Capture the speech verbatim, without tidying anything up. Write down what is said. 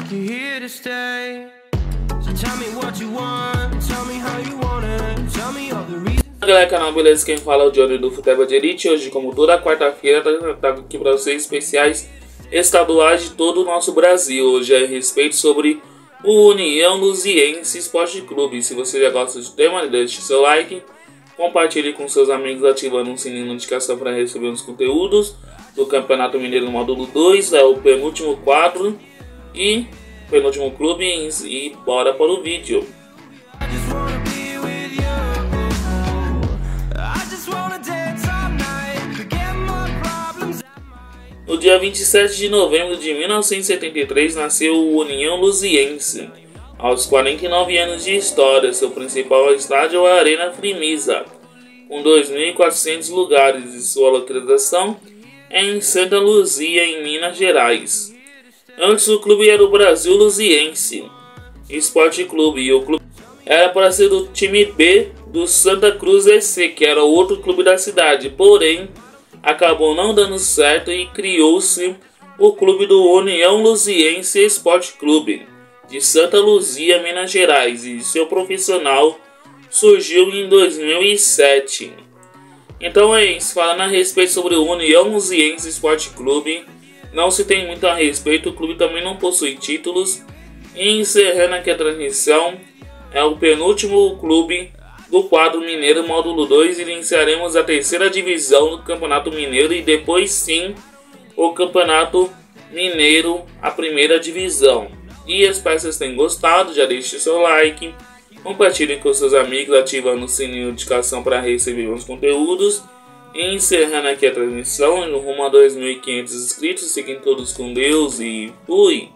you're here to stay. So tell me what you want, tell me how you want it, tell me all the reasons. Galera, canal, beleza? Quem fala é o Johnny do Futebol de Elite. Hoje, como toda quarta-feira, tá aqui para vocês especiais estaduais de todo o nosso Brasil. Hoje é a respeito sobre o União Luziense Esporte Clube. Se você já gosta do tema, deixe seu like, compartilhe com seus amigos ativando o sininho de notificação para receber os conteúdos do Campeonato Mineiro Módulo dois. É o penúltimo quadro e penúltimo clube, e bora para o vídeo. No dia vinte e sete de novembro de mil novecentos e setenta e três nasceu o União Luziense. Aos quarenta e nove anos de história, seu principal estádio é a Arena Frimisa, com dois mil e quatrocentos lugares, e sua localização é em Santa Luzia, em Minas Gerais. Antes o clube era o Brasil Luziense Esporte Clube, e o clube era para ser do time B do Santa Cruz E C, que era outro clube da cidade, porém acabou não dando certo e criou-se o clube do União Luziense Esporte Clube de Santa Luzia, Minas Gerais, e seu profissional surgiu em dois mil e sete. Então é isso, falando a respeito sobre o União Luziense Esporte Clube, não se tem muito a respeito, o clube também não possui títulos. E encerrando aqui a transmissão, é o penúltimo clube do quadro Mineiro Módulo dois, e iniciaremos a terceira divisão do Campeonato Mineiro e depois sim o Campeonato Mineiro, a primeira divisão. E espero que vocês tenham gostado, já deixe seu like, compartilhe com seus amigos, ativando o sininho de notificação para receber os conteúdos. E encerrando aqui a transmissão, rumo a dois mil e quinhentos inscritos, fiquem todos com Deus e fui!